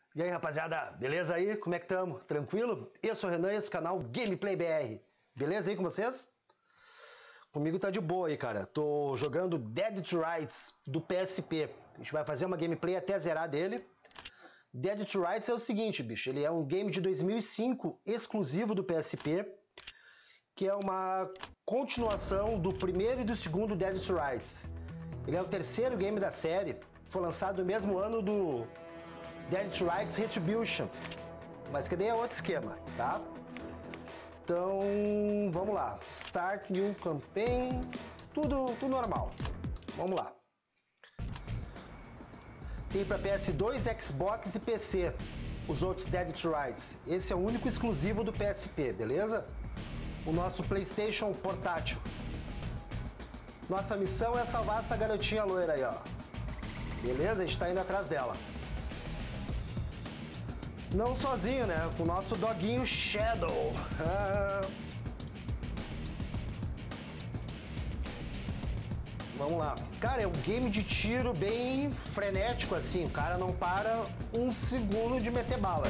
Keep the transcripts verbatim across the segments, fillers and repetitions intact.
E aí, rapaziada, beleza aí? Como é que tamo? Tranquilo? Eu sou o Renan e esse é o canal Gameplay B R. Beleza aí com vocês? Comigo tá de boa aí, cara. Tô jogando Dead to Rights do P S P. A gente vai fazer uma gameplay até zerar dele. Dead to Rights é o seguinte, bicho. Ele é um game de dois mil e cinco, exclusivo do P S P, que é uma continuação do primeiro e do segundo Dead to Rights. Ele é o terceiro game da série. Foi lançado no mesmo ano do Dead to Rights Retribution, mas que daí é outro esquema, tá? Então, vamos lá. Start New Campaign, tudo, tudo normal. Vamos lá. Tem para P S dois, Xbox e P C os outros Dead to Rights. Esse é o único exclusivo do P S P, beleza? O nosso PlayStation portátil. Nossa missão é salvar essa garotinha loira aí, ó. Beleza? A gente tá indo atrás dela. Não sozinho, né? Com o nosso doguinho Shadow. Ah. Vamos lá. Cara, é um game de tiro bem frenético, assim. O cara não para um segundo de meter bala.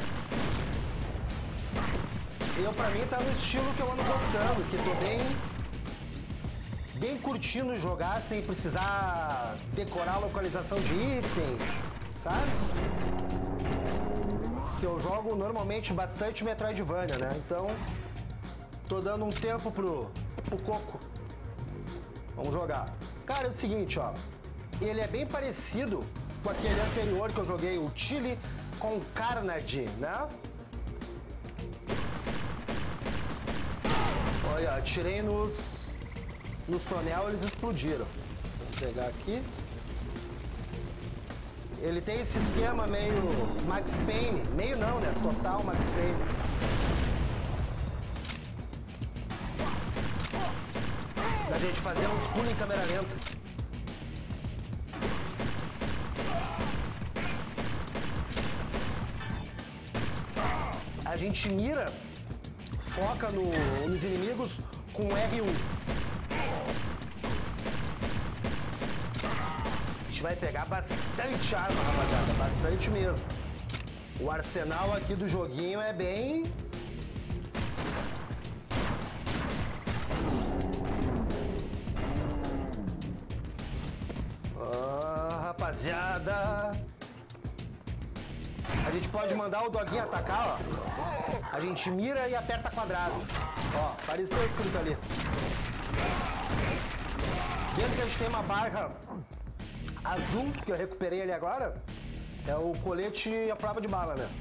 Eu, pra mim, tá no estilo que eu ando gostando, que tô bem... bem curtindo jogar sem precisar decorar a localização de item, sabe? Que eu jogo normalmente bastante Metroidvania, né? Então, tô dando um tempo pro, pro coco. Vamos jogar. Cara, é o seguinte, ó. Ele é bem parecido com aquele anterior que eu joguei, o Chile com Carnage, né? Olha, atirei nos, nos tonel, eles explodiram. Vou pegar aqui. Ele tem esse esquema meio Max Payne, meio não, né? Total Max Payne. Da gente fazer uns pulos em câmera lenta. A gente mira, foca no, nos inimigos com R um. Vai pegar bastante arma, rapaziada, bastante mesmo. O arsenal aqui do joguinho é bem... Ah, rapaziada, a gente pode mandar o doguinho atacar, ó. A gente mira e aperta quadrado. Ó, apareceu escrito ali. Dentro que a gente tem uma barra azul, que eu recuperei ali agora, é o colete à prova de bala, né?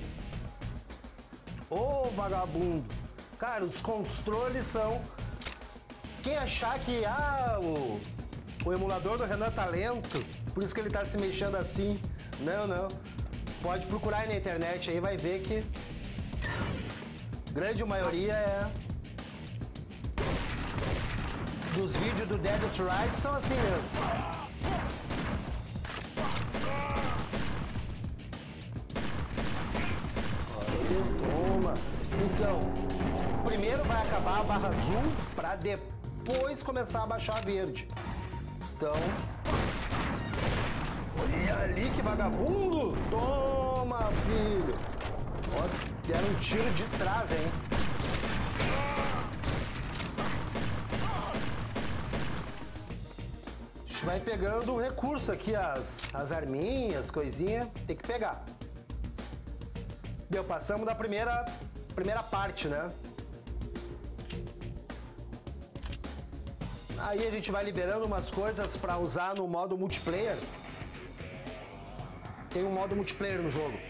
Ô, vagabundo! Cara, os controles são... Quem achar que, ah, o, o emulador do Renan tá lento, por isso que ele tá se mexendo assim, não, não. Pode procurar aí na internet, aí vai ver que grande maioria é... dos vídeos do Dead to Rights são assim mesmo. Toma. Então, primeiro vai acabar a barra azul para depois começar a baixar a verde. Então, olha ali que vagabundo! Toma, filho! Ó, deram um tiro de trás, hein? A gente vai pegando o recurso aqui, as, as arminhas, coisinhas, tem que pegar. Deu, passamos da primeira, primeira parte, né? Aí a gente vai liberando umas coisas para usar no modo multiplayer. Tem um modo multiplayer no jogo.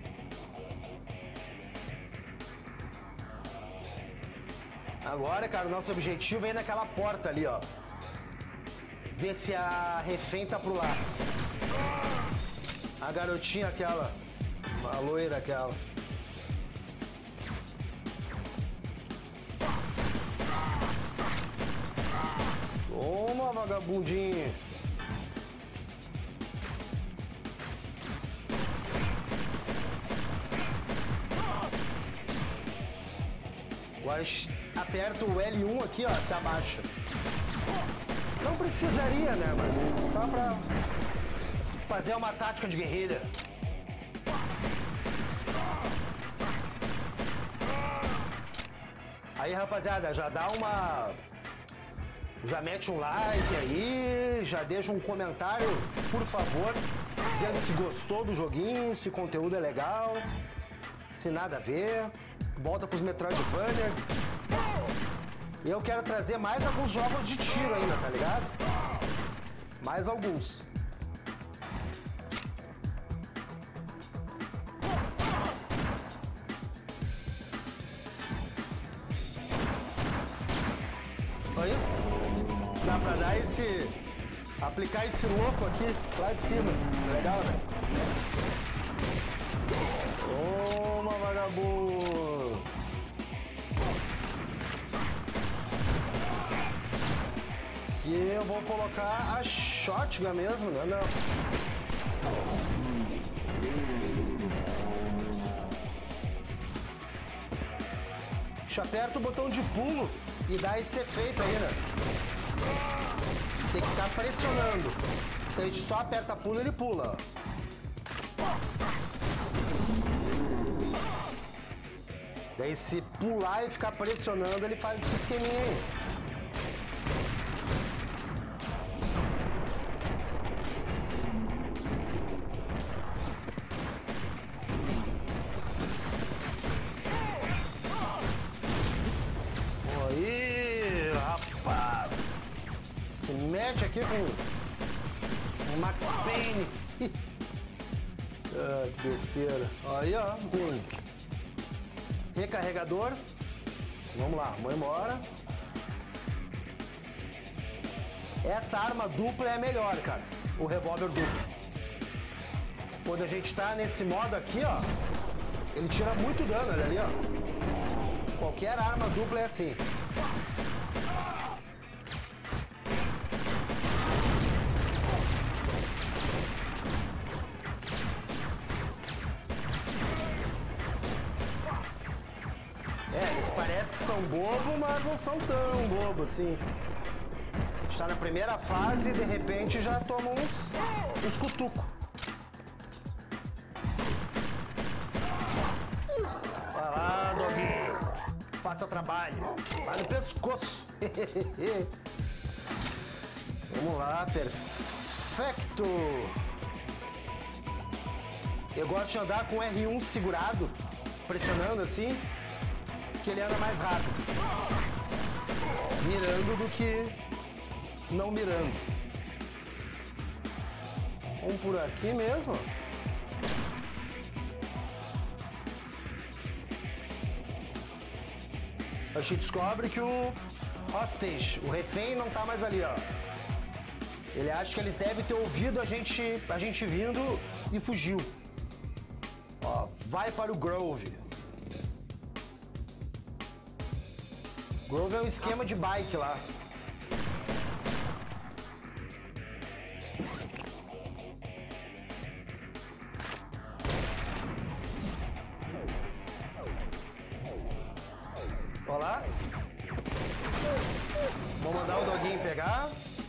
Agora, cara, o nosso objetivo é ir naquela porta ali, ó. Ver se a refém tá pro lado. A garotinha aquela, a loira aquela. Toma, vagabundinho. Agora aperta o L um aqui, ó, se abaixa. Não precisaria, né, mas só pra fazer uma tática de guerrilha. Aí, rapaziada, já dá uma... Já mete um like aí, já deixa um comentário, por favor, dizendo se gostou do joguinho, se o conteúdo é legal, se nada a ver, volta pros Metroidvania. Eu quero trazer mais alguns jogos de tiro ainda, tá ligado? Mais alguns. Aí, dá pra dar esse... aplicar esse louco aqui, lá de cima. Legal, né? Toma, vagabundo! E eu vou colocar a shotgun mesmo, né? Não. Já aperta o botão de pulo e dá esse efeito aí, né? Tem que ficar pressionando. Se a gente só aperta pulo, ele pula. Daí se pular e ficar pressionando, ele faz esse esqueminha aí. Aí, rapaz. Se mete aqui com o Max Payne. Ah, que besteira. Aí, ó. Hum. Recarregador. Vamos lá, vamos embora. Essa arma dupla é a melhor, cara. O revólver duplo. Quando a gente tá nesse modo aqui, ó, ele tira muito dano, olha ali, ó. Qualquer arma dupla é assim. É, eles parecem que são bobos, mas não são tão bobos assim. Está na primeira fase e de repente já toma uns, uns cutucos. Vai lá, doguinho. Faça o trabalho. Vai no pescoço. Vamos lá, perfeito. Eu gosto de andar com R um segurado, pressionando assim, que ele anda mais rápido, mirando do que não mirando. Vamos por aqui mesmo. A gente descobre que o hostage, o refém, não tá mais ali, ó. Ele acha que eles devem ter ouvido a gente, a gente vindo e fugiu. Ó, vai para o Grove. Grove é um esquema de bike lá. Olha lá. Vou mandar o doguinho pegar.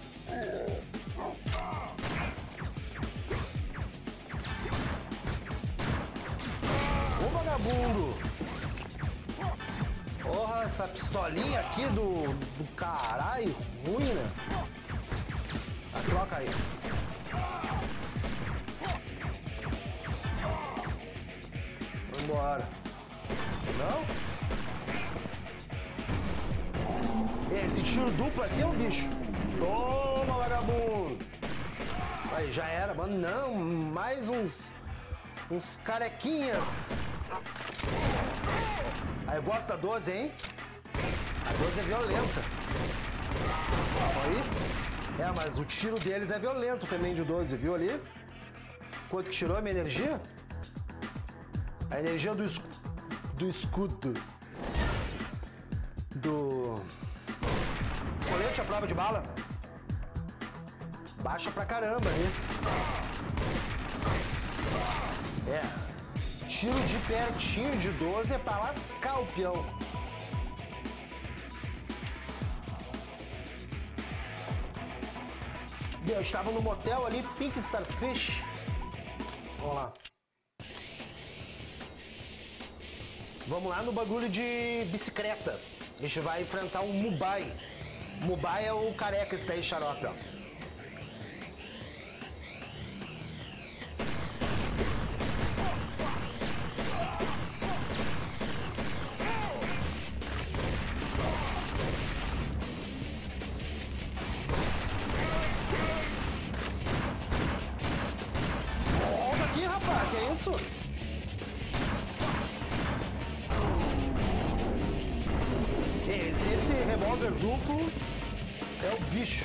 Ô vagabundo! Porra, essa pistolinha aqui do, do caralho, ruim, né? Ah, troca aí. Vambora. Não? Esse tiro duplo aqui é um bicho. Toma, vagabundo. Aí, já era, mano. Não, mais uns... Uns carequinhas. Aí, eu gosto da doze, hein? A doze é violenta. Aí. É, mas o tiro deles é violento também de doze, viu ali? Quanto que tirou a minha energia? A energia do, es... do escudo. Do... colete à prova de bala. Baixa pra caramba, hein? É. Tiro de pertinho de doze é pra lascar o peão. Eu estava no motel ali, Pink Starfish. Vamos lá. Vamos lá no bagulho de bicicleta. A gente vai enfrentar um Mubai. Mubai é o careca esse daí, xarope, ó. Volta aqui, rapaz, que é isso? Esse, esse revólver duplo é o bicho.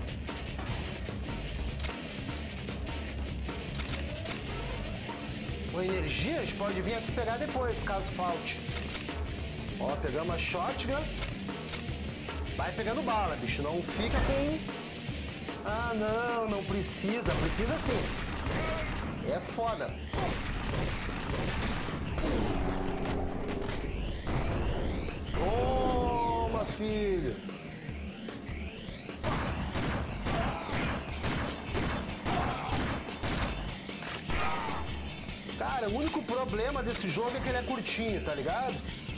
Com energia, a gente pode vir aqui pegar depois, caso falte. Ó, pegamos a shotgun. Vai pegando bala, bicho. Não fica com... Ah, não, não precisa. Precisa sim. É foda. Toma, filho. Cara, o único problema desse jogo é que ele é curtinho, tá ligado?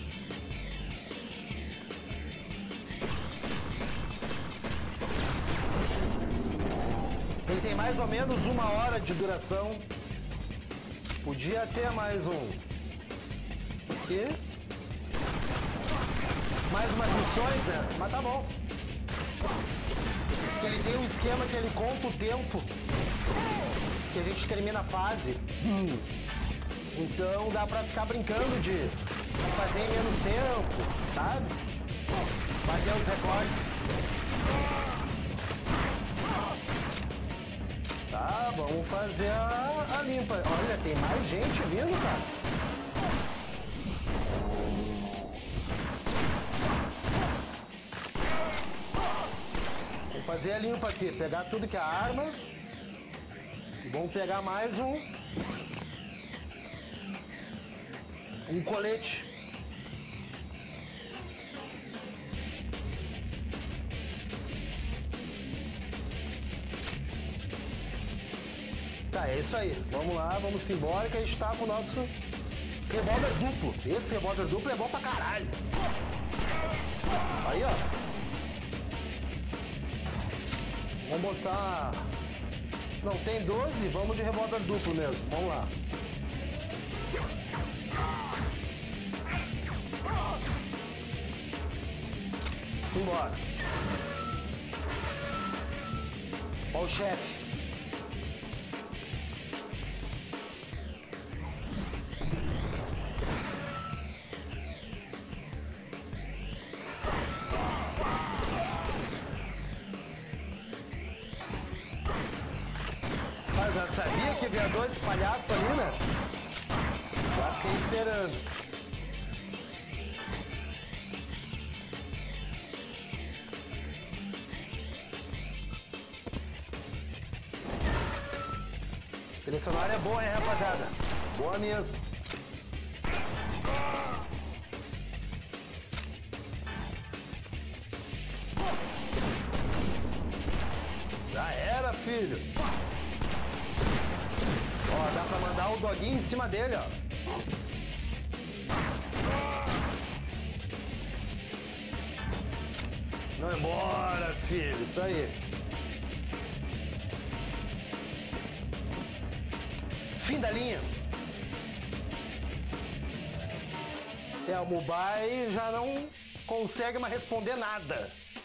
Ele tem mais ou menos uma hora de duração. Podia ter mais um. Aqui. Mais umas missões, né? Mas tá bom. Porque ele tem um esquema que ele conta o tempo que a gente termina a fase. Hum. Então dá pra ficar brincando de fazer em menos tempo, sabe? Fazer os recordes. Tá, vamos fazer a, a limpa. Olha, tem mais gente vindo, cara. Vamos fazer a limpa aqui, pegar tudo que é arma. E vamos pegar mais um... Um colete. Tá, é isso aí. Vamos lá, vamos embora que a gente tá com o nosso revólver duplo. Esse revólver duplo é bom pra caralho. Aí, ó. Vamos botar... Não, tem doze, vamos de revólver duplo mesmo. Vamos lá. Embora. Ó o chefe. Mas eu sabia que havia dois palhaços ali, né? Já fiquei esperando. A trilha sonora é boa, hein, rapaziada? Boa mesmo. Já era, filho. Ó, dá pra mandar o doguinho em cima dele, ó. Não embora, filho. Isso aí. Fim da linha. É, o Mubai já não consegue mais responder nada.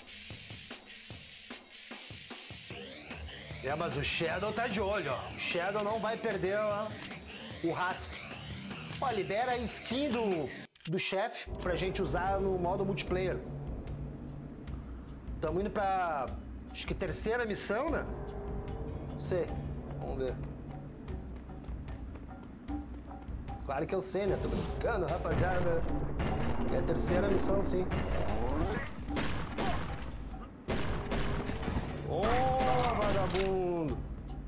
É, mas o Shadow tá de olho, ó. O Shadow não vai perder, ó, o rastro. Ó, libera a skin do, do chefe pra gente usar no modo multiplayer. Estamos indo pra, acho que terceira missão, né? Não sei. Vamos ver. Claro que eu sei, né? Tô brincando, rapaziada. É a terceira missão, sim. Ô, oh, vagabundo!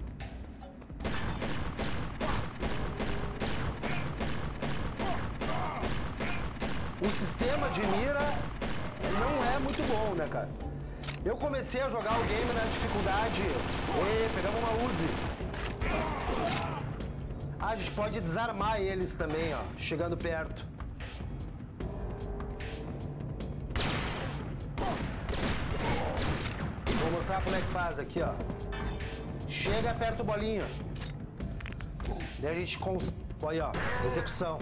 O sistema de mira não é muito bom, né, cara? Eu comecei a jogar o game na dificuldade... E pegamos uma Uzi. Ah, a gente pode desarmar eles também, ó, chegando perto. mostrar como é que faz aqui, ó. Chega e aperta o bolinho. Daí a gente cons... Olha, ó, execução.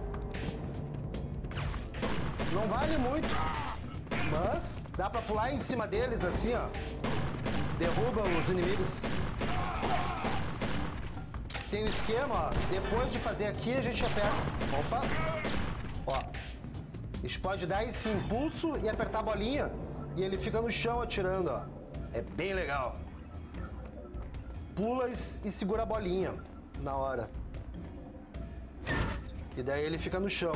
Não vale muito, mas dá pra pular em cima deles assim, ó. Derruba os inimigos. Tem um esquema, ó. Depois de fazer aqui, a gente aperta. Opa! Ó. A gente pode dar esse impulso e apertar a bolinha. E ele fica no chão atirando, ó. É bem legal. Pula e, e segura a bolinha na hora. E daí ele fica no chão.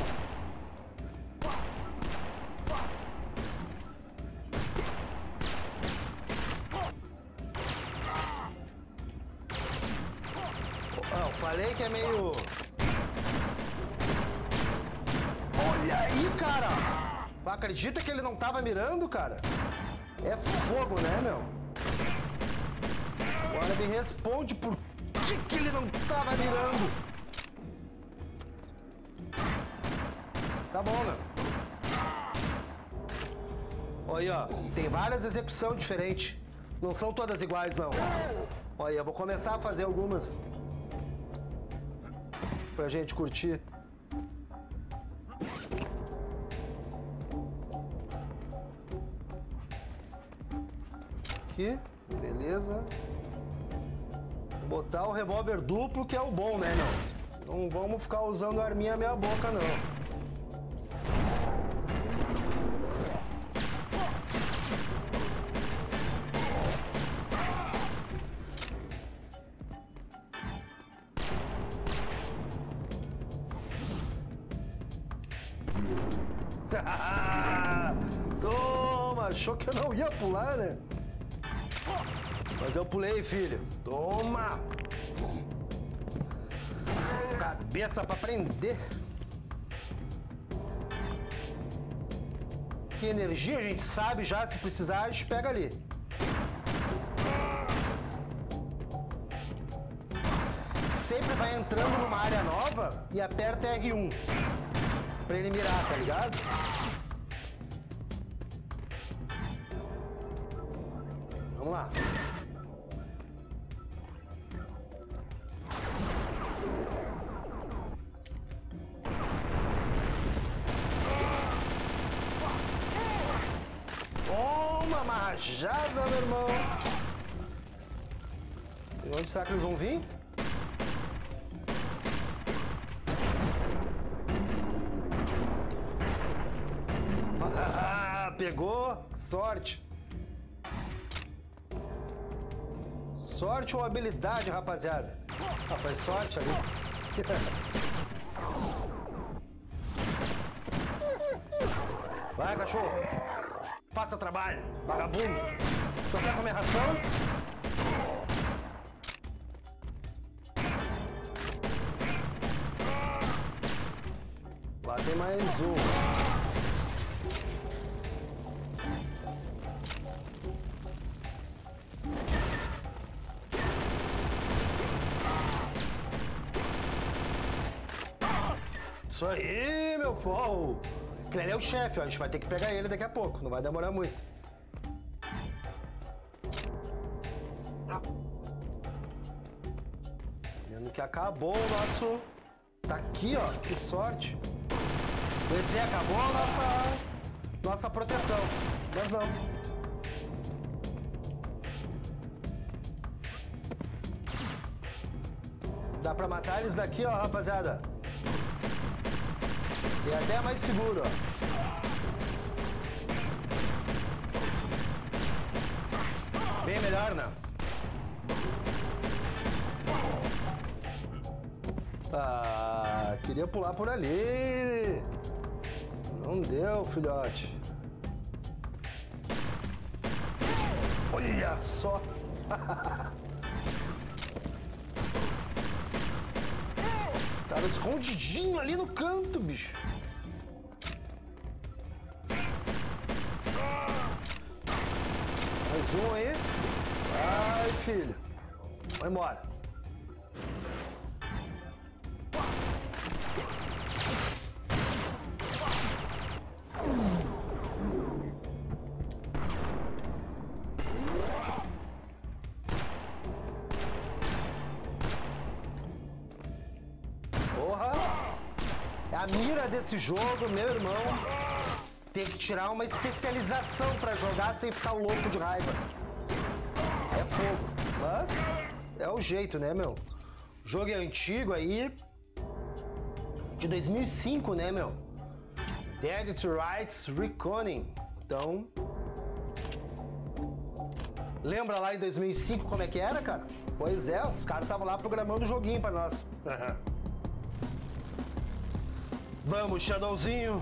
Oh, falei que é meio... Olha aí, cara! Acredita que ele não tava mirando, cara? É fogo, né, meu? Agora me responde por que, que ele não tava mirando. Tá bom, né? Olha, ó, tem várias execuções diferentes. Não são todas iguais, não. Olha, eu vou começar a fazer algumas pra gente curtir. Aqui, beleza. Vou botar o revólver duplo, que é o bom, né, não? Não vamos ficar usando a arminha meia boca, não. Toma, achou que eu não ia pular, né? Mas eu pulei, filho. Toma! Cabeça pra prender. Que energia a gente sabe já, se precisar a gente pega ali. Sempre vai entrando numa área nova e aperta R um pra ele mirar, tá ligado? Vamos lá. Toma, marjada, meu irmão. E onde será que eles vão vir? Ah, pegou. Sorte. Sorte ou habilidade, rapaziada? Ah, foi sorte ali. Vai, cachorro. Faça o trabalho, vagabundo. Só quer comer ração? Lá tem mais um. Isso aí, meu fogo! Ele é o chefe, ó. A gente vai ter que pegar ele daqui a pouco, não vai demorar muito. Vendo que acabou o nosso... Tá aqui, ó, que sorte. Quer dizer, acabou a nossa... Nossa proteção, mas não. Dá pra matar eles daqui, ó, rapaziada. E até é mais seguro, ó. Bem melhor, né? Ah, queria pular por ali. Não deu, filhote. Olha só. Tava escondidinho ali no canto, bicho. Mais um aí. Ai, filho. Vai embora. Porra! A mira desse jogo, meu irmão, tem que tirar uma especialização pra jogar sem ficar louco de raiva. É fogo. Mas é o jeito, né, meu? O jogo é antigo aí. De dois mil e cinco, né, meu? Dead to Rights Reckoning. Então... Lembra lá em dois mil e cinco como é que era, cara? Pois é, os caras estavam lá programando o joguinho pra nós. Vamos, Shadowzinho.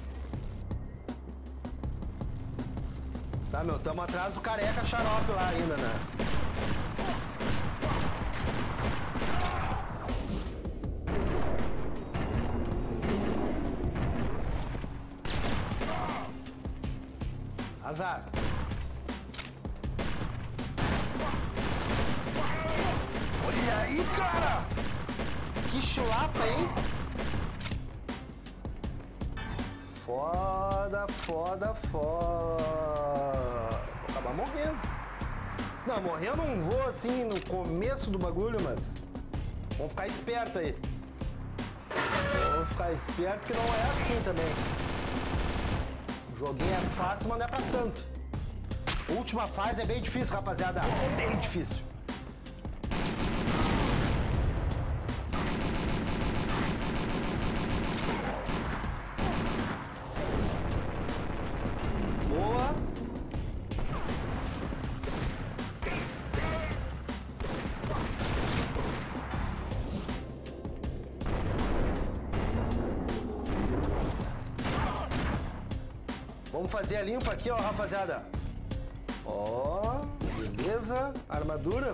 Tá, meu, tamo atrás do careca xarope lá ainda, né? Azar. Olha aí, cara! Que chulapa, hein? Foda, foda, foda. Vou acabar morrendo. Não, morrer eu não vou assim no começo do bagulho, mas... Vamos ficar esperto aí. Vamos ficar esperto que não é assim também. O joguinho é fácil, mas não é pra tanto. A última fase é bem difícil, rapaziada. Bem difícil. Boa. Vamos fazer a limpa aqui, ó, rapaziada. Ó, beleza. Armadura.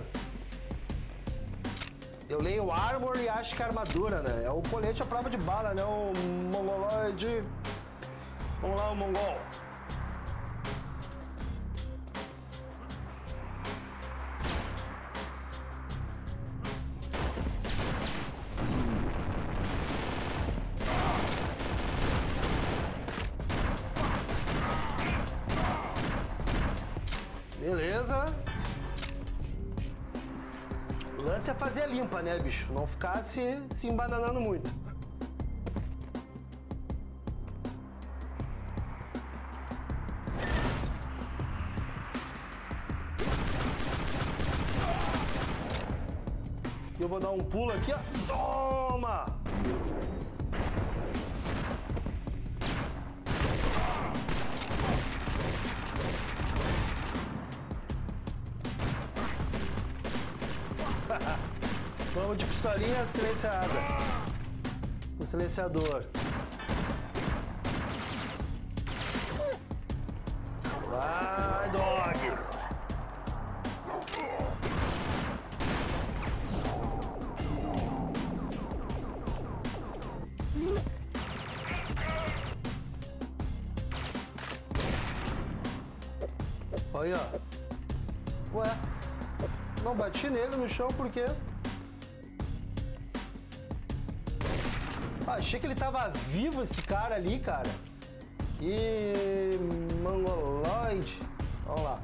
Eu leio Armor e acho que é armadura, né? É o colete à prova de bala, né? O mongoloide. Vamos lá, o mongol. Beleza. O lance é fazer a limpa, né, bicho? Não ficar se, se embananando muito. Eu vou dar um pulo aqui, ó. Toma! Vamos de pistolinha silenciada. O silenciador. Vai, dog! Olha, ó. Ué, não bati nele no chão porque... Ah, achei que ele tava vivo, esse cara ali, cara. Que mongoloide. Vamos lá.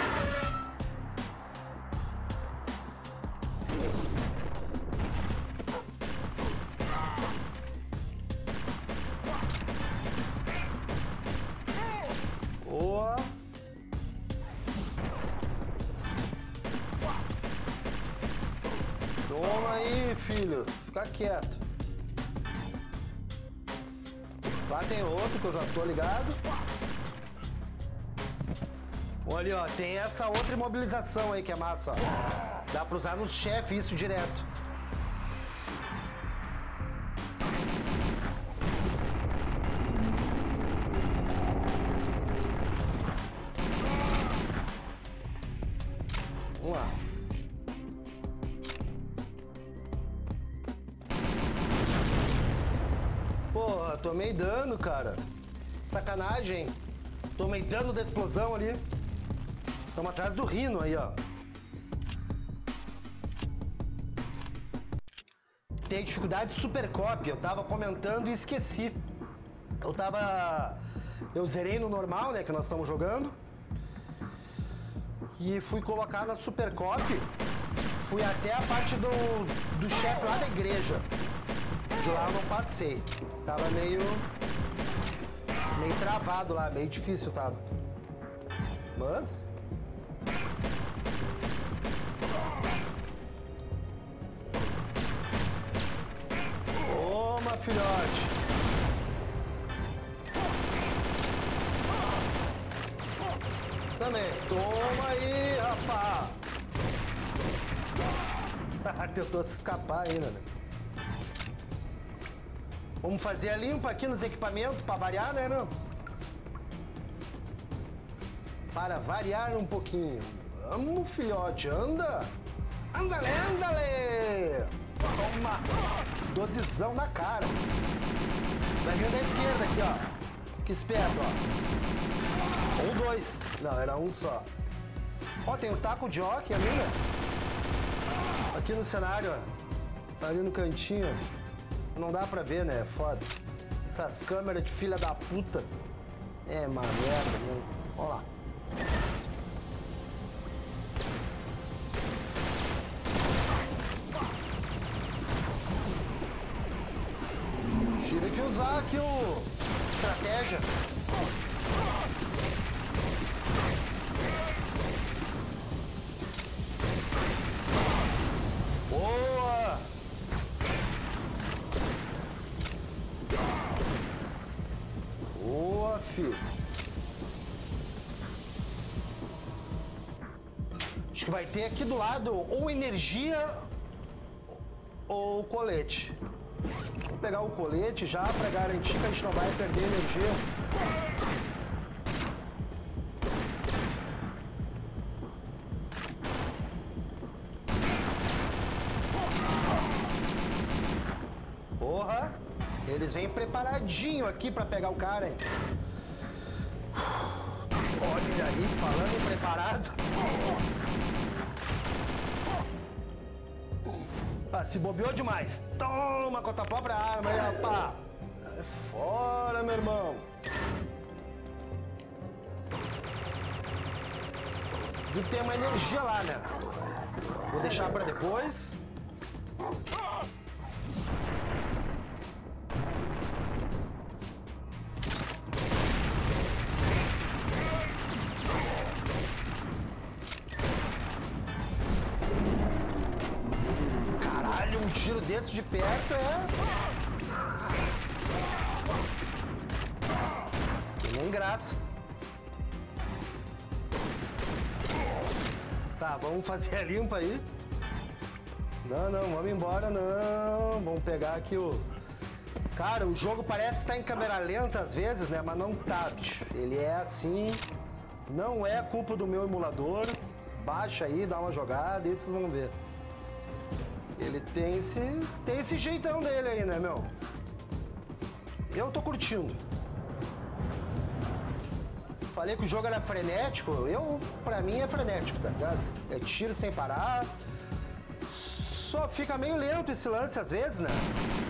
Boa. Toma aí, filho. Fica quieto. Lá tem outro que eu já tô ligado. Olha, ó, tem essa outra imobilização aí que é massa, ó. Dá pra usar nos chefes isso direto. Vamos lá. Porra, tomei dano, cara. Sacanagem. Tomei dano da explosão ali. Estamos atrás do Rhino aí, ó. Tem dificuldade de super copy. Eu tava comentando e esqueci. Eu tava... Eu zerei no normal, né, que nós estamos jogando. E fui colocar na super copy. Fui até a parte do, do chefe lá da igreja. De lá eu não passei. Tava meio... Meio travado lá, meio difícil tava. Mas... Toma, filhote. Também. Toma aí, rapaz. Tentou se escapar ainda, né? Vamos fazer a limpa aqui nos equipamentos para variar, né, meu? Para variar um pouquinho. Vamos, filhote, anda! Andale, andale! Toma! Dozizão na cara. Vai vir da esquerda aqui, ó. Que esperto, ó. Ou dois. Não, era um só. Ó, tem o taco de hockey ali, né? Aqui no cenário, ó. Ali no cantinho. Não dá pra ver, né? Foda. Essas câmeras de filha da puta. É uma merda mesmo. Olha lá. Tive que usar aqui o... Estratégia. Boa! Boa, filho. Acho que vai ter aqui do lado ou energia ou colete. Vou pegar o colete já para garantir que a gente não vai perder energia. Porra! Eles vêm preparadinho aqui para pegar o cara, hein? Olha aí, falando preparado. Ah, se bobeou demais. Toma com a tua própria arma aí, rapá. É fora, meu irmão. Viu que tem uma energia lá, né? Vou deixar pra depois. Um tiro dentro de perto é... Nem graça. Tá, vamos fazer a limpa aí. Não, não, vamos embora, não. Vamos pegar aqui o... Cara, o jogo parece que tá em câmera lenta às vezes, né? Mas não tá, bicho. Ele é assim... Não é culpa do meu emulador. Baixa aí, dá uma jogada e vocês vão ver. Ele tem esse, tem esse jeitão dele aí, né, meu? Eu tô curtindo. Falei que o jogo era frenético. Eu, pra mim, é frenético, tá ligado? É tiro sem parar. Só fica meio lento esse lance às vezes, né?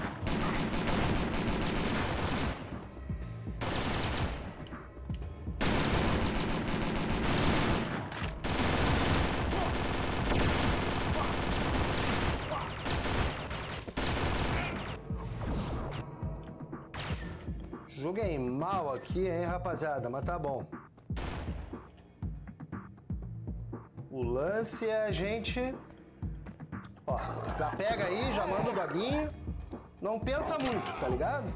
Joguei mal aqui, hein, rapaziada, mas tá bom. O lance é a gente... Ó, já pega aí, já manda o doguinho. Não pensa muito, tá ligado?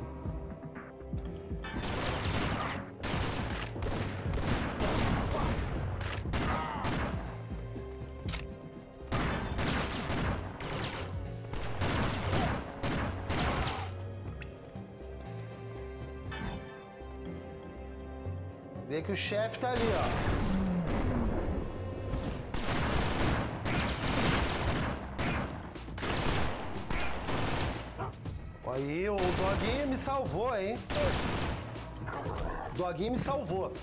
Vê que o chefe tá ali, ó. Aí, o doguinho me salvou, hein? O doguinho me salvou.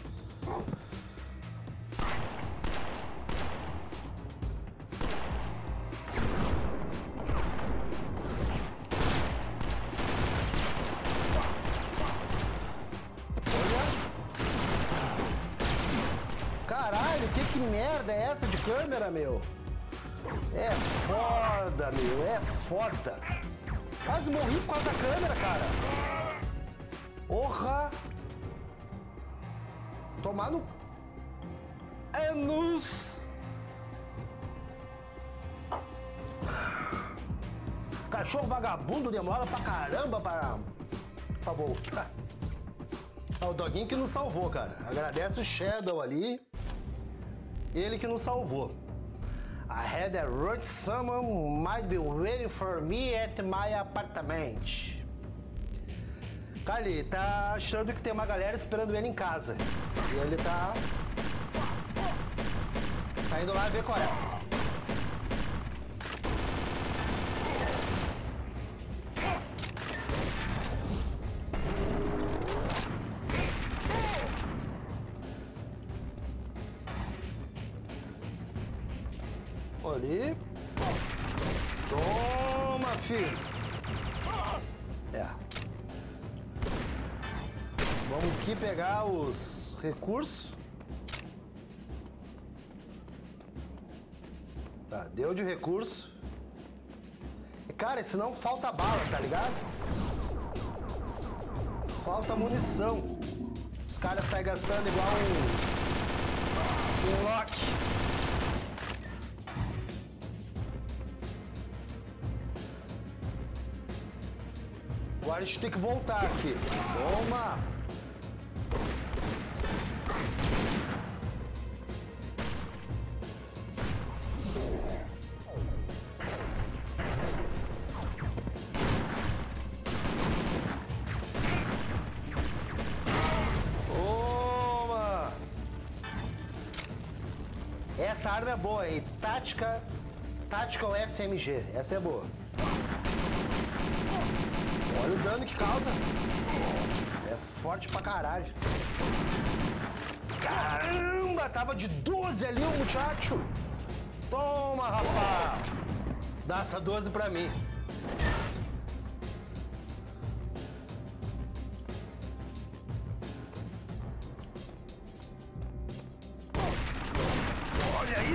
Caralho, que, que merda é essa de câmera, meu? É foda, meu, é foda. Quase morri por causa da câmera, cara. Porra. Tomar no... É nos... Cachorro vagabundo demora pra caramba para... Pra voltar. É o doguinho que nos salvou, cara. Agradece o Shadow ali. Ele que nos salvou. I had a rush, someone might be waiting for me at my apartment. Cara, ele tá achando que tem uma galera esperando ele em casa. E ele tá... Tá indo lá ver qual é. Ali. Toma, filho. É. Vamos aqui pegar os recursos. Tá, deu de recurso. E, cara, senão falta bala, tá ligado? Falta munição. Os caras saem gastando igual um... Um Loki. Agora a gente tem que voltar aqui. Toma! Toma! Essa arma é boa aí. Tática... Tactical S M G. Essa é boa. Olha o dano que causa. É forte pra caralho. Caramba, tava de doze ali o muchacho. Toma, rapaz. Dá essa doze pra mim. Olha aí.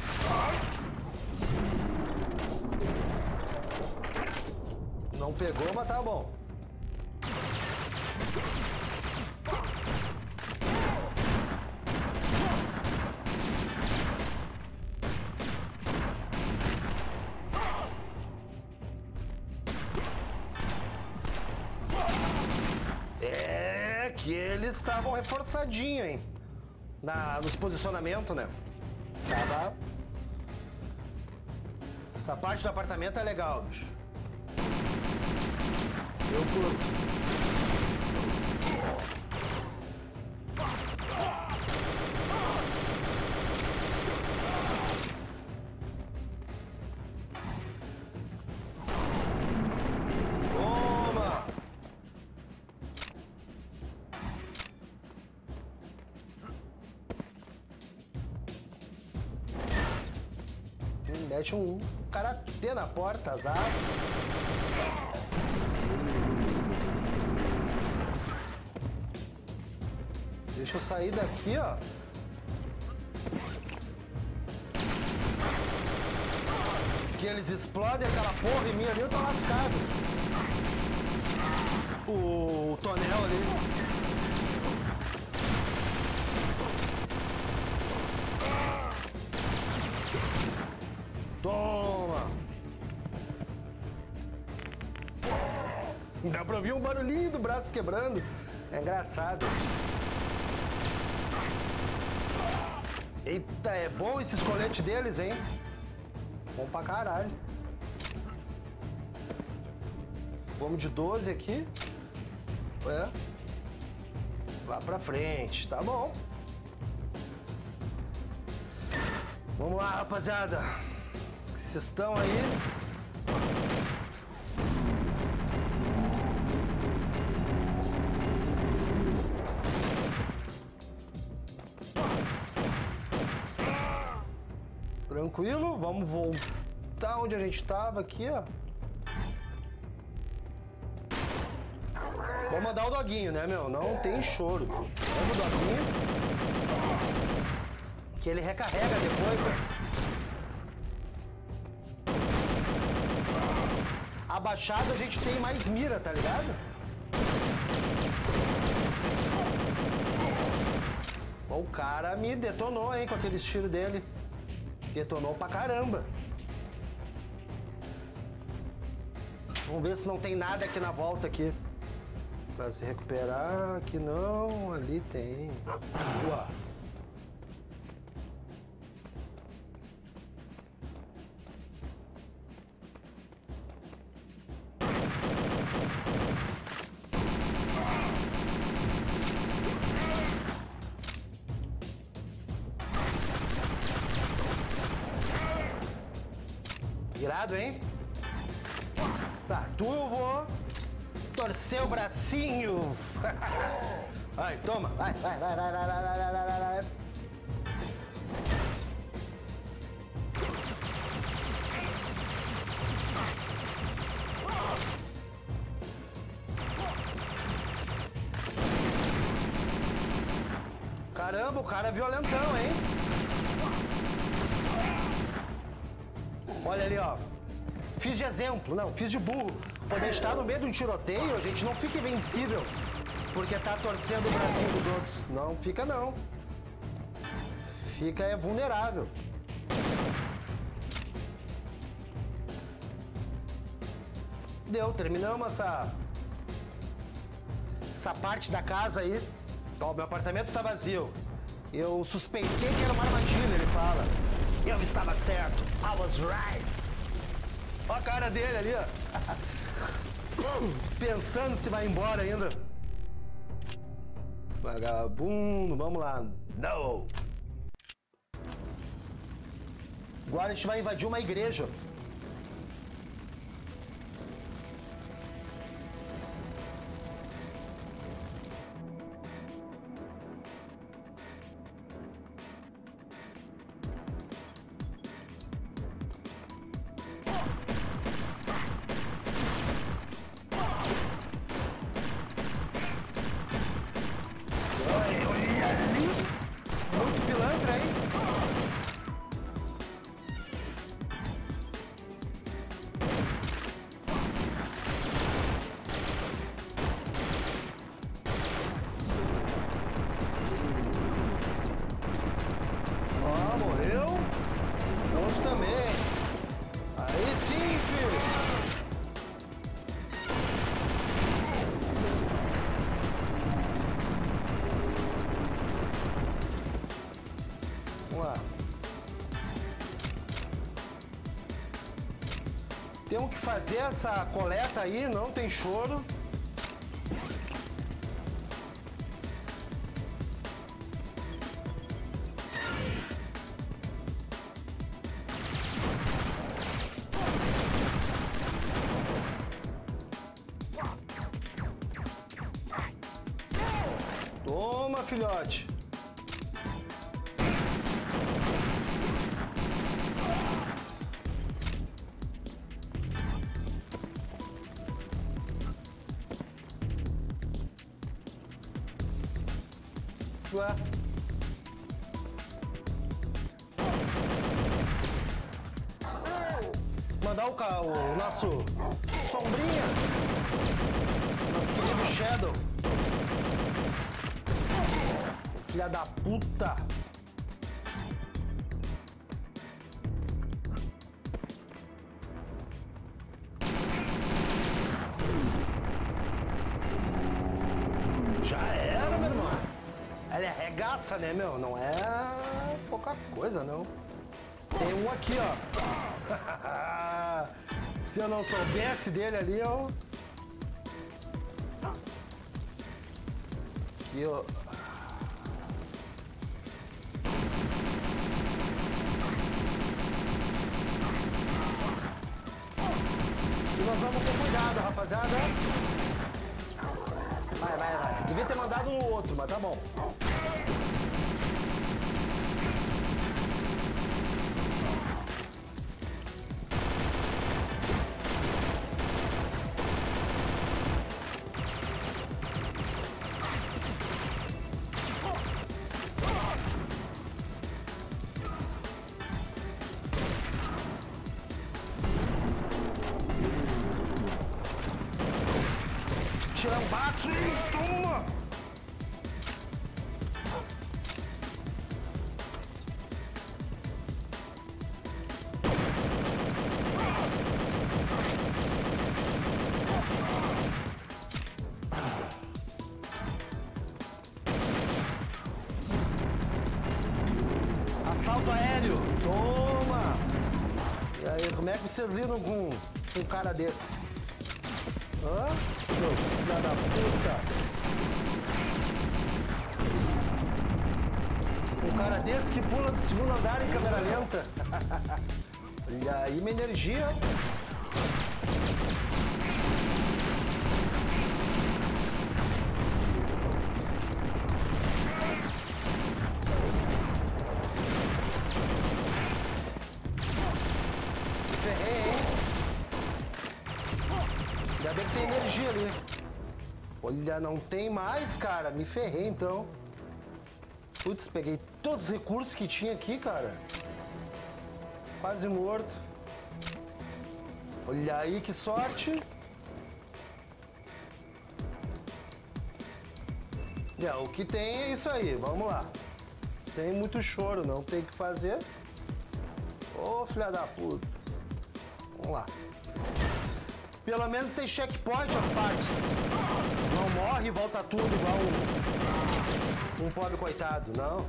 Não pegou, mas tá bom. É que eles estavam reforçadinhos, hein? Na, nos posicionamentos, né? Tava... Essa parte do apartamento é legal, bicho. Eu curto. Toma! Mete um karatê na porta, azar. Deixa eu sair daqui, ó. Que eles explodem aquela porra em mim ali, eu tô lascado. O tonel ali. Toma! Dá pra ouvir um barulhinho do braço quebrando. É engraçado. Eita, é bom esses coletes deles, hein? Bom pra caralho. Vamos de doze aqui. É. Lá pra frente, tá bom. Vamos lá, rapaziada. Vocês estão aí? Tranquilo, vamos voltar onde a gente estava aqui, ó. Vamos mandar o doguinho, né, meu? Não tem choro. Manda o doguinho. Que ele recarrega depois, né? A abaixado a gente tem mais mira, tá ligado? O cara me detonou, hein, com aquele estilo dele. Detonou pra caramba. Vamos ver se não tem nada aqui na volta aqui. Pra se recuperar, aqui não, ali tem. Boa. Irado, hein? Tá, tu eu vou torcer o bracinho. Vai, toma, vai, vai, vai, vai, vai, vai, vai, vai, vai, vai. Caramba, o cara é violentão, hein? Olha ali, ó. Fiz de exemplo, não, fiz de burro. Quando a gente tá no meio de um tiroteio, a gente não fica invencível porque tá torcendo o bracinho dos outros. Não fica, não. Fica é vulnerável. Deu, terminamos essa essa parte da casa aí. Ó, meu apartamento tá vazio. Eu suspeitei que era uma armadilha, ele fala. Eu estava certo. I was right. Olha a cara dele ali, ó. Pensando se vai embora ainda. Vagabundo, vamos lá. Não. Agora a gente vai invadir uma igreja. Temos que fazer essa coleta aí, não tem choro. Toma, filhote. Ué. Mandar o, o nosso sombrinha, nosso querido Shadow. Filha da puta. Já era, meu irmão. Ela arregaça, né, meu? Não é pouca coisa, não. Tem um aqui, ó. Se eu não soubesse dele ali, ó. Aqui, ó. E nós vamos ter cuidado, rapaziada. Vai, vai, vai. Devia ter mandado um outro, mas tá bom. tirar um baço e toma! Assalto aéreo, toma! E aí, como é que vocês lidam com um cara desse? Hã? Meu filho da puta! Um cara desse que pula do segundo andar em câmera lenta. E aí, minha energia. Ainda bem que tem energia ali. Olha, não tem mais, cara. Me ferrei, então. Putz, peguei todos os recursos que tinha aqui, cara. Quase morto. Olha aí, que sorte. É, o que tem é isso aí. Vamos lá. Sem muito choro, não tem o que fazer. Ô, filha da puta. Vamos lá. Pelo menos tem checkpoint as partes. Não morre e volta tudo igual um, um pobre coitado, não.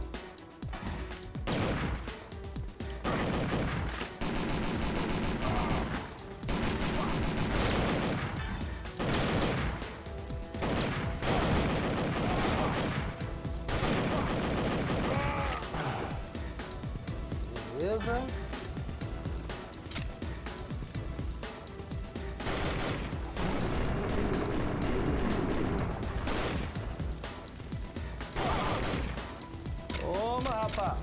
Beleza. Toma, rapaz.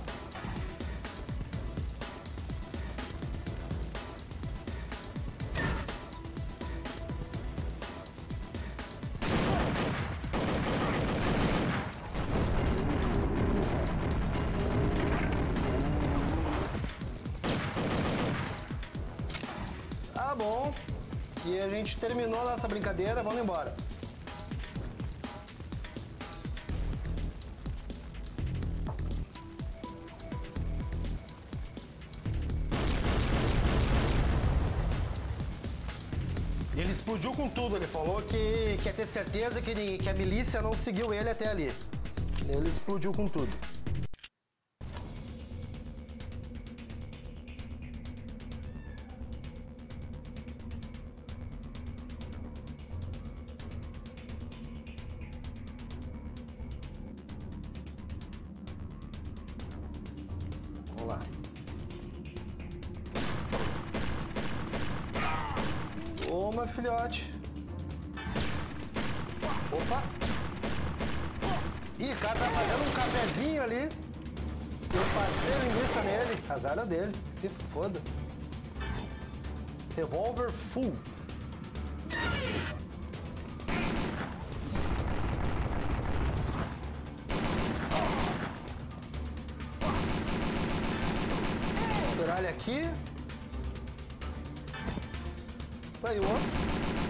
Tá bom. E a gente terminou a nossa brincadeira, vamos embora. Ele explodiu com tudo, ele falou que quer ter certeza que, que a milícia não seguiu ele até ali. Ele explodiu com tudo. Vamos lá. Toma, filhote. Opa. Ih, o cara tá fazendo um cafezinho ali. Eu passei a linguiça nele. Azar dele. Se foda. Revolver full. Esperar ele aqui. Aí o outro.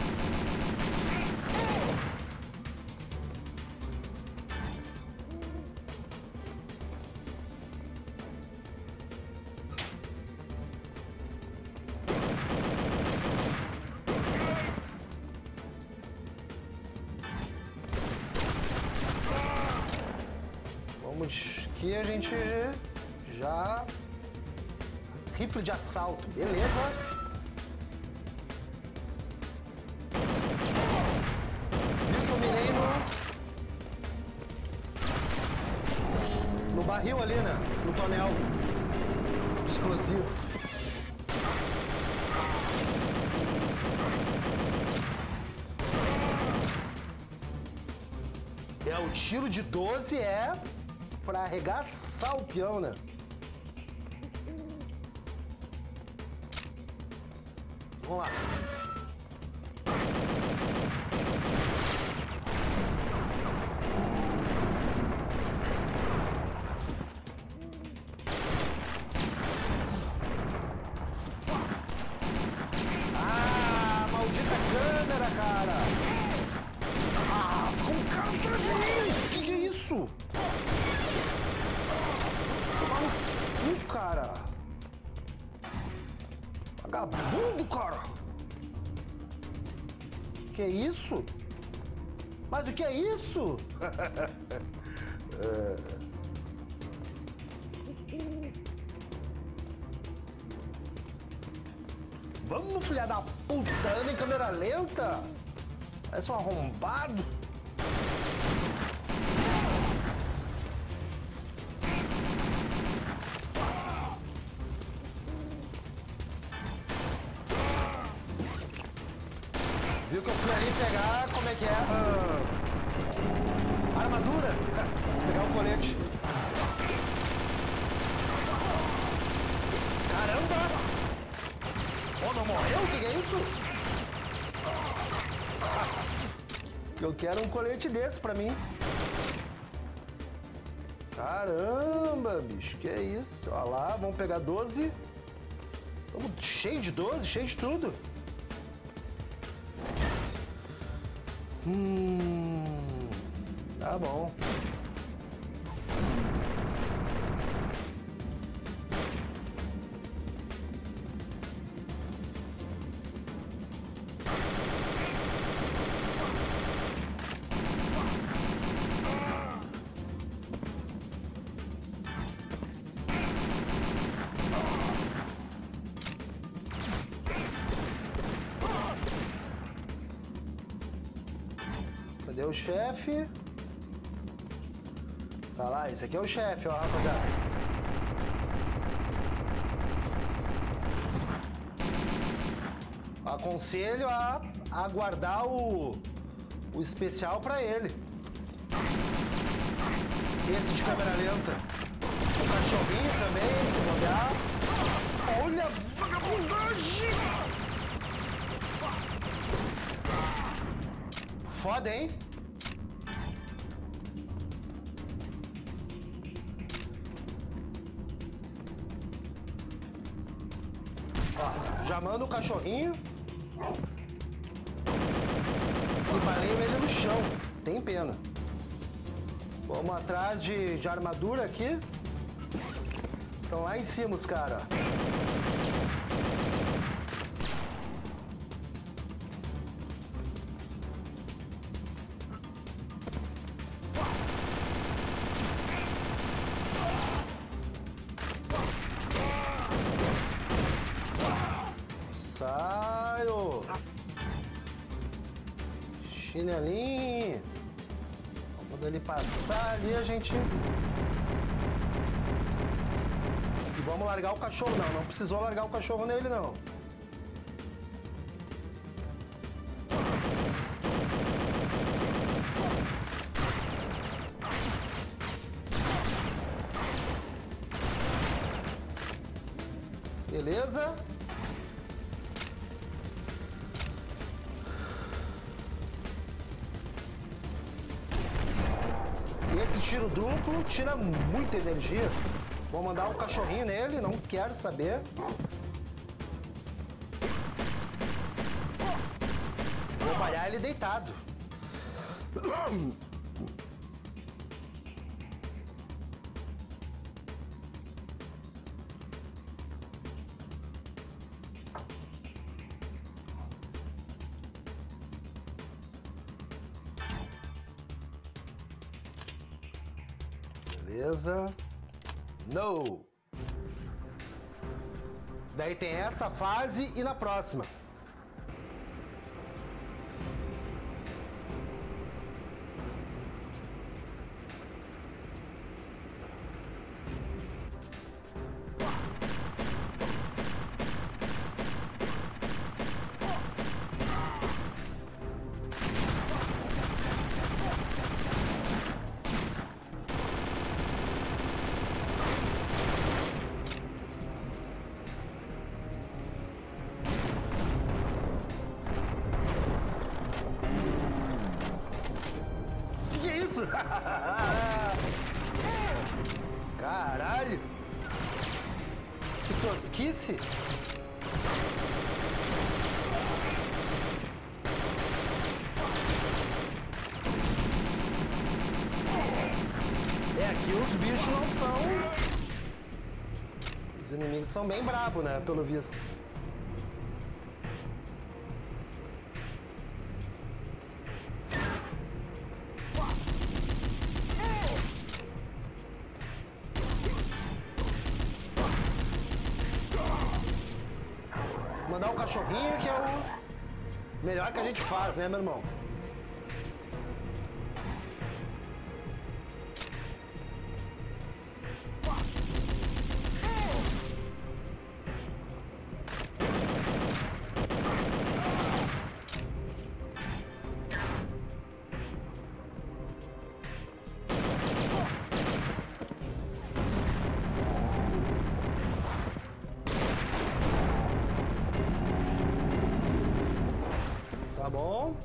Vamos aqui, a gente já... Rifle de assalto, beleza. No barril ali, né? No tonel explosivo. É, o tiro de doze é pra arregaçar o peão, né? Vamos lá. Credo, cara! Que é isso? Mas o que é isso? é... Vamos, filha da puta, anda em câmera lenta. Parece um arrombado. Viu que eu fui ali pegar, como é que é? Ah, armadura. Pegar o colete. Caramba! Oh, não morreu? O que, que é isso? Eu quero um colete desse pra mim. Caramba, bicho, que é isso? Olha lá, vamos pegar doze. Vamos, cheio de doze, cheio de tudo. Hum, tá bom. Cadê o chefe? Tá lá, esse aqui é o chefe, ó, rapaziada. Aconselho a aguardar o, o especial pra ele. Esse de câmera lenta. O cachorrinho também, se bobear. Olha a vagabundagem! Foda, hein? Ó, já manda o cachorrinho. E baleio ele no chão. Tem pena. Vamos atrás de, de armadura aqui. Estão lá em cima os caras. Saio! Chinelinho! Quando ele passar ali, a gente... E vamos largar o cachorro. Não, não precisou largar o cachorro nele, não. Beleza? Esse tiro duplo tira muita energia. Vou mandar um cachorrinho nele, não quero saber. Vou malhar ele deitado. Beleza. No. Daí tem essa fase e na próxima. Caralho! Que tosquice! É, aqui os bichos não são... Os inimigos são bem brabos, né? Pelo visto. Mandar o cachorrinho, que é o melhor que a gente faz, né, meu irmão? Tá bom.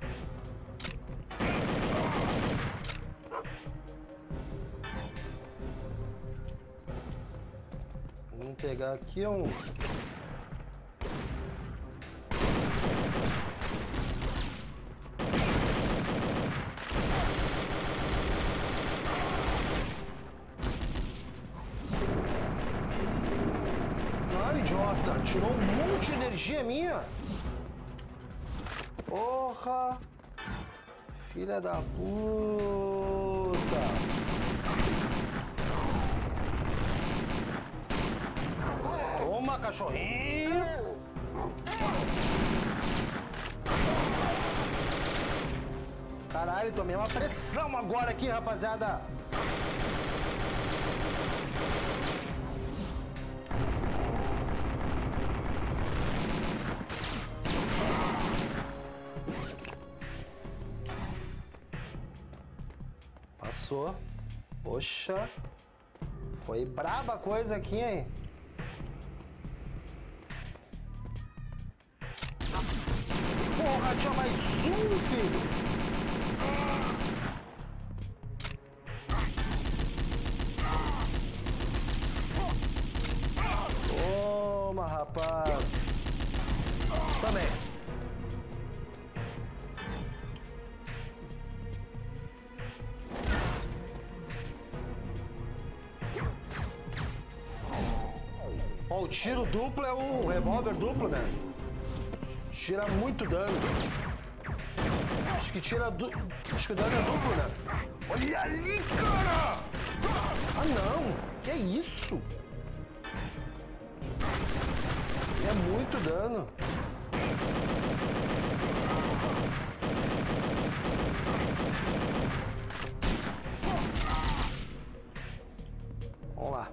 Vamos pegar aqui um... Ah, idiota! Tirou um monte de energia minha! Porra! Filha da puta! Toma, cachorrinho! Caralho, tomei uma pressão agora aqui, rapaziada! Passou. Poxa. Foi braba a coisa aqui, hein? Porra, tinha mais um, filho. Toma, rapaz. Também. Ó, o tiro duplo é o revólver duplo, né? Tira muito dano. Acho que tira du... Acho que o dano é duplo, né? Olha ali, cara! Ah, não! Que isso? É muito dano. Vamos lá.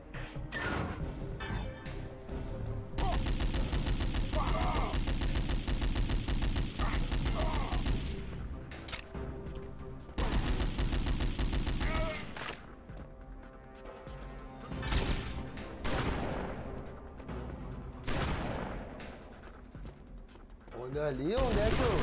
Olha ali, onde é que eu...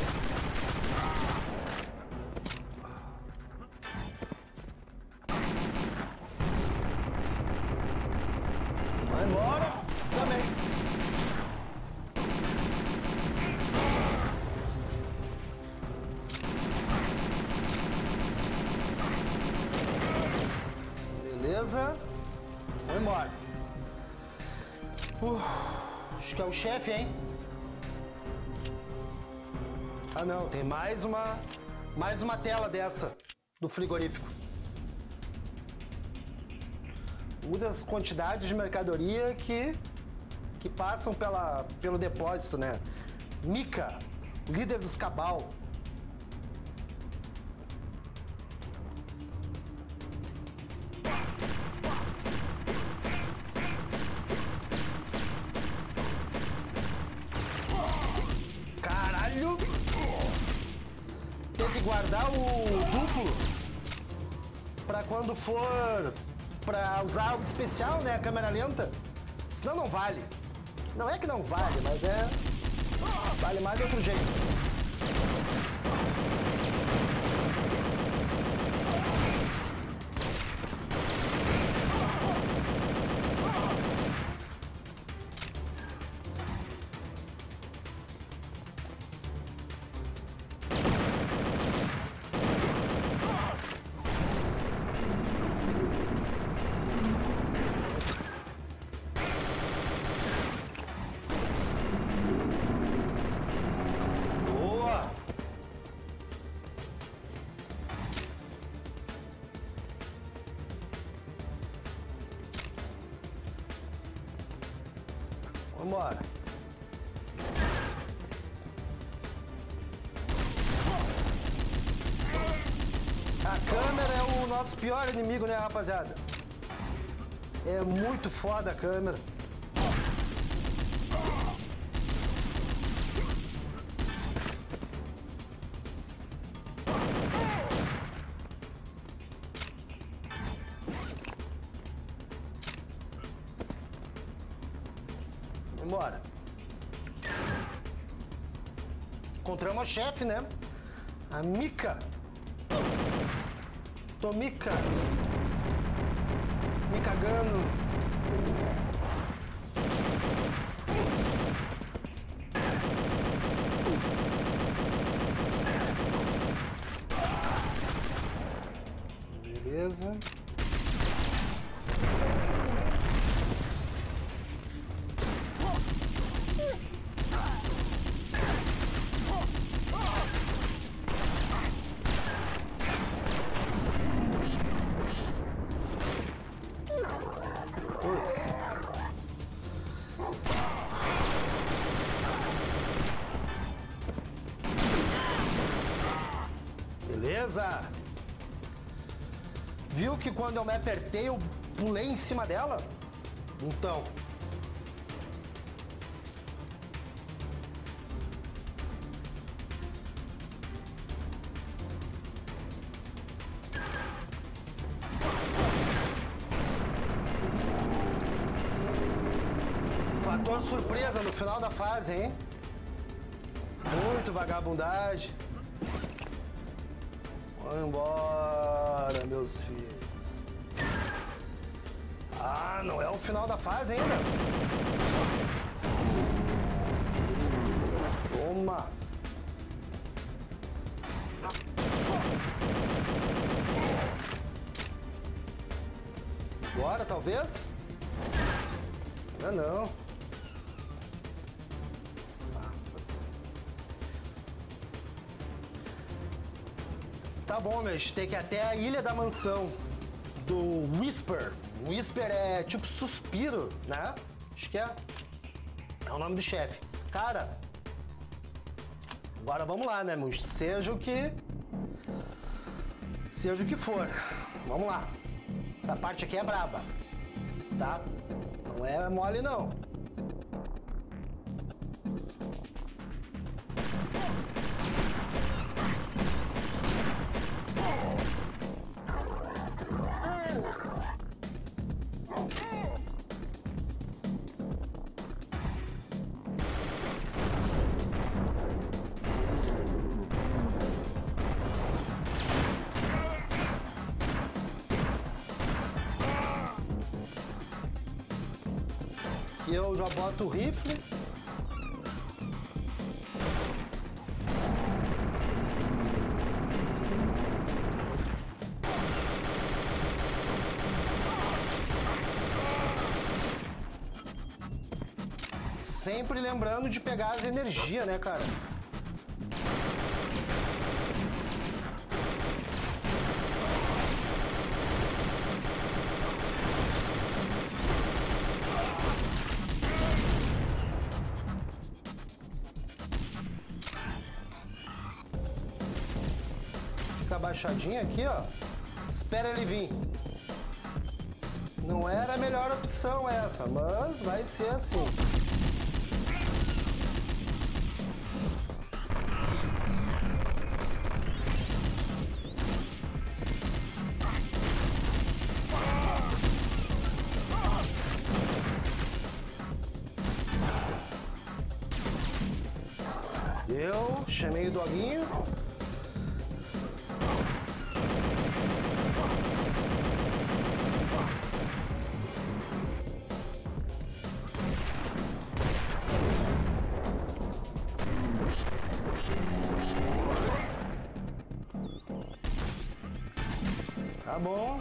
Vai embora! Também! Beleza? Vamos embora! Uh, acho que é o chefe, hein? Ah não, tem mais uma mais uma tela dessa do frigorífico. Muda as quantidades de mercadoria que que passam pela pelo depósito, né? Mika, líder dos Cabal. Caralho! Tem que guardar o duplo pra quando for pra usar algo especial, né? A câmera lenta. Senão não vale. Não é que não vale, mas é... Vale mais de outro jeito. Vambora. câmera é o nosso pior inimigo, né, rapaziada? É muito foda a câmera. Vambora. Encontramos a chefe, né? A Mika. Tomika. Me cagando. Beleza. Beleza? Viu que quando eu me apertei eu pulei em cima dela? Então. Fator surpresa no final da fase, hein? Muito vagabundagem. Vamos embora, meus filhos. Ah, não é o final da fase ainda. Toma. Agora, talvez? Não, não. Tá bom, meu, a gente tem que ir até a Ilha da Mansão do Whisper. Whisper é tipo suspiro, né? Acho que é. É o nome do chefe. Cara, agora vamos lá, né, meu? Seja o que... Seja o que for. Vamos lá. Essa parte aqui é braba, tá? Não é mole, não. E eu já boto o rifle. Sempre lembrando de pegar as energias, né, cara? Fica abaixadinho aqui, ó. Espera ele vir. Não era a melhor opção essa, mas vai ser assim. Eu chamei o doguinho. Tá bom.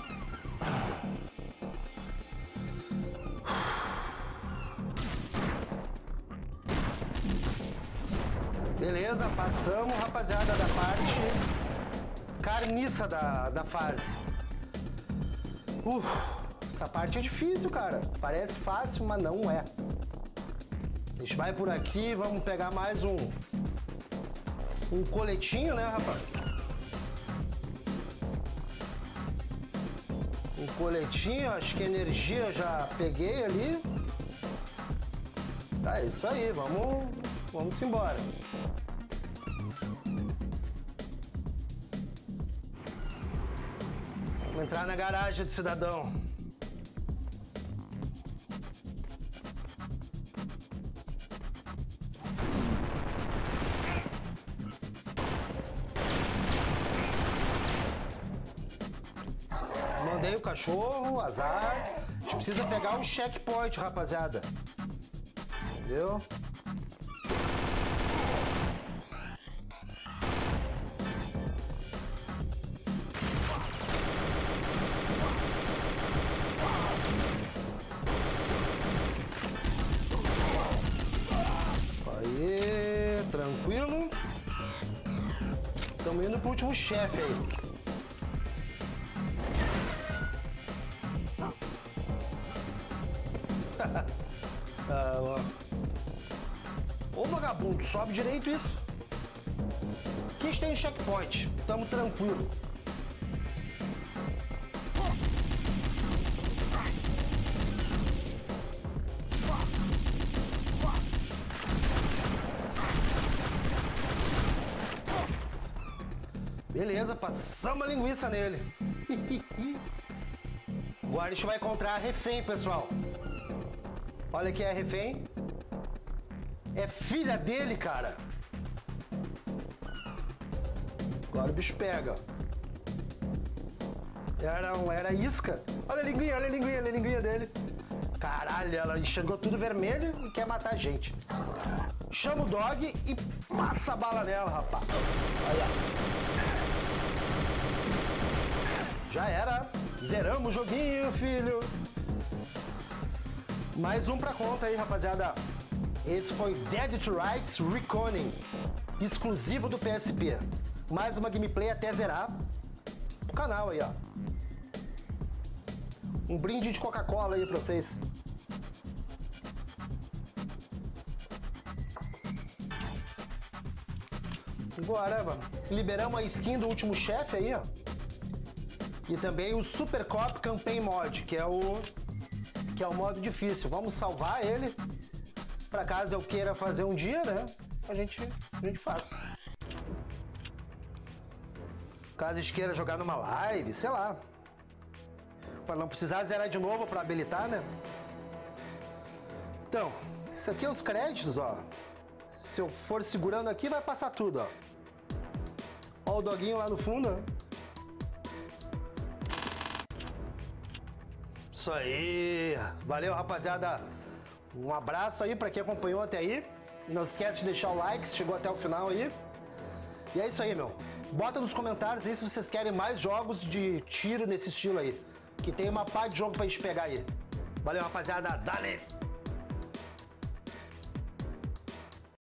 Beleza, passamos, rapaziada, da parte carniça da, da fase. Uf, essa parte é difícil, cara. Parece fácil, mas não é. A gente vai por aqui, vamos pegar mais um um coletinho, né, rapaz? Um coletinho, acho que energia já peguei ali. Tá, é isso aí, vamos, vamos embora. Vamos entrar na garagem do cidadão. Mandei o cachorro, azar. A gente precisa pegar um checkpoint, rapaziada. Entendeu? Aí, tranquilo. Estamos indo pro último chefe aí. Ah, ó. Ô vagabundo, sobe direito isso. Aqui a gente tem um checkpoint, tamo tranquilo. Beleza, passamos a linguiça nele. Agora a gente vai encontrar a refém, pessoal. Olha aqui a refém. É filha dele, cara. Agora o bicho pega. Era, era isca. Olha a linguinha, olha a linguinha, olha a linguinha dele. Caralho, ela enxergou tudo vermelho e quer matar a gente. Chama o dog e passa a bala nela, rapaz. Olha. Já era. Zeramos o joguinho, filho. Mais um pra conta aí, rapaziada. Esse foi Dead to Rights Reckoning, exclusivo do P S P. Mais uma gameplay até zerar o canal aí, ó. Um brinde de Coca-Cola aí pra vocês. Agora, mano, liberamos a skin do último chefe aí, ó. E também o Super Cop Campaign Mod, que é o que é o modo difícil. Vamos salvar ele, para caso eu queira fazer um dia, né? A gente, a gente faz. Caso a gente queira jogar numa live, sei lá. Para não precisar zerar de novo para habilitar, né? Então, isso aqui é os créditos, ó. Se eu for segurando aqui, vai passar tudo, ó. Ó o doguinho lá no fundo, ó. Isso aí, valeu rapaziada, um abraço aí pra quem acompanhou até aí, não esquece de deixar o like se chegou até o final aí, e é isso aí, meu, bota nos comentários aí se vocês querem mais jogos de tiro nesse estilo aí, que tem uma par de jogo pra gente pegar aí. Valeu rapaziada, dale!